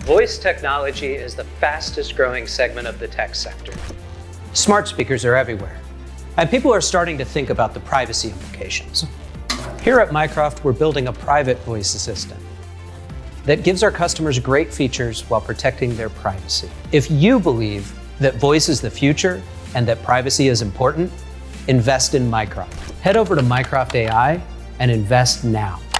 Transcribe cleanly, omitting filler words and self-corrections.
Voice technology is the fastest growing segment of the tech sector. Smart speakers are everywhere, and people are starting to think about the privacy implications. Here at Mycroft, we're building a private voice assistant that gives our customers great features while protecting their privacy. If you believe that voice is the future and that privacy is important, invest in Mycroft. Head over to Mycroft AI and invest now.